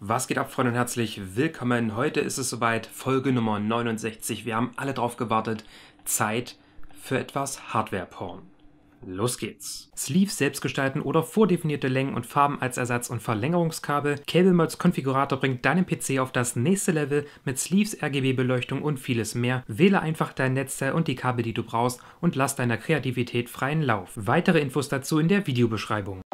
Was geht ab, Freunde, und herzlich willkommen. Heute ist es soweit, Folge Nummer 69. Wir haben alle drauf gewartet. Zeit für etwas Hardware-Porn. Los geht's. Sleeves selbst gestalten oder vordefinierte Längen und Farben als Ersatz- und Verlängerungskabel. Cable Mods Konfigurator bringt deinen PC auf das nächste Level mit Sleeves, RGB-Beleuchtung und vieles mehr. Wähle einfach dein Netzteil und die Kabel, die du brauchst, und lass deiner Kreativität freien Lauf. Weitere Infos dazu in der Videobeschreibung.